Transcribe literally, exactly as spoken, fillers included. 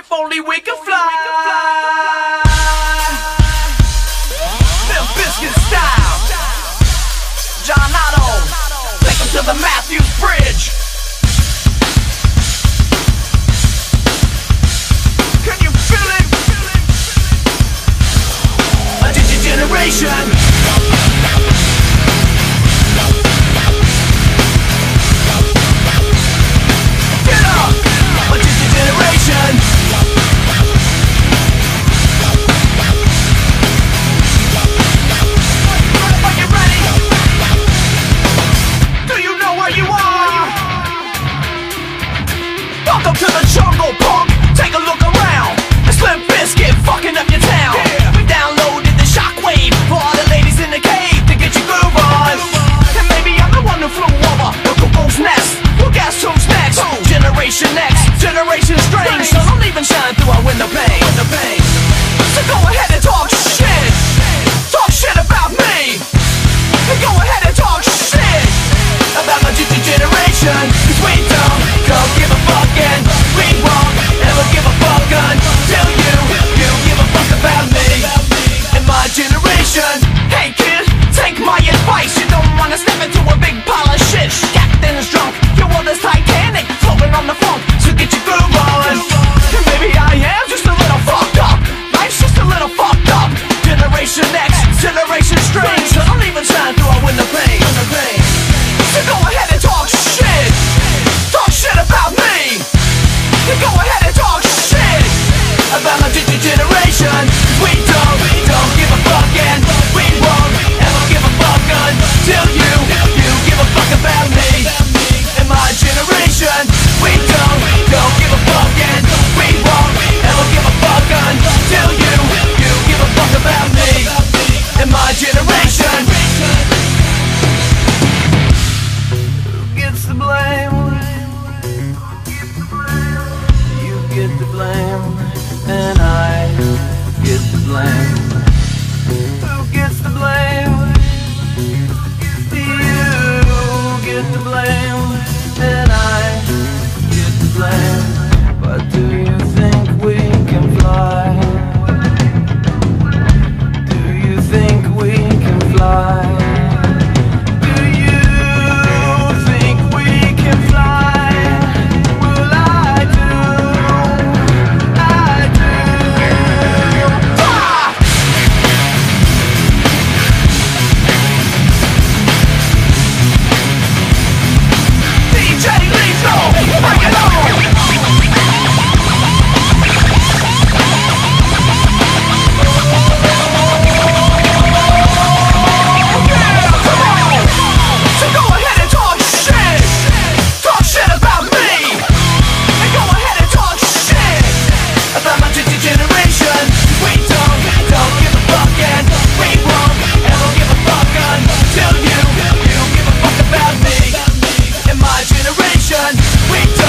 If only we could fly. Limp Bizkit style. John Otto, take him to the Matthews Bridge. Can you feel it? A digigeneration. Get up! A digigeneration. Are you ready? Do you know where you are? Welcome to the jungle, punk. Take a look around. It's Limp Bizkit fucking up your town. Yeah. We downloaded the shockwave for all the ladies in the cave to get your groove on. And maybe I'm the one who flew over the cuckoo's nest. Well, guess who's next? Who? Generation X, Generation Strange. So don't even shine through our window pane. Window pane. So go ahead and talk shit. Talk shit about me. And go ahead and talk shit about my generation. Cause we don't, don't give a fuck and we won't ever give a fuck until you, you give a fuck about me and my generation. Hey kid, take my advice. You don't wanna step into a big pile of shit. Captain's drunk, your world is Titanic, floating on the funk, so get your groove on. And maybe I am just a little fucked up. Life's just a little fucked up. Generation X, Generation Strange. So don't even shine through our window pane. So go ahead and talk shit. Talk shit about me. And go ahead and talk shit about my generation. We don't, we don't give a fuck and we won't ever give a fuck until you, you give a fuck about me and my generation. We don't, don't give a fuck and we won't ever give a fuck until you, you give a fuck about me and my generation. Who gets the blame? You get the blame and I get the blame. Who gets the blame? You get the blame and I get the blame. But do you think we can fly? Do you think we can fly? Do you think we can fly? Well, I do. I do. Ah! D J Lethal, bring it on! Yeah, come on! So go ahead and talk shit! Talk shit about me! And go ahead and talk shit about my generation. We don't, don't give a fuck and we won't ever give a fuck until you, you give a fuck about me and my generation. We don't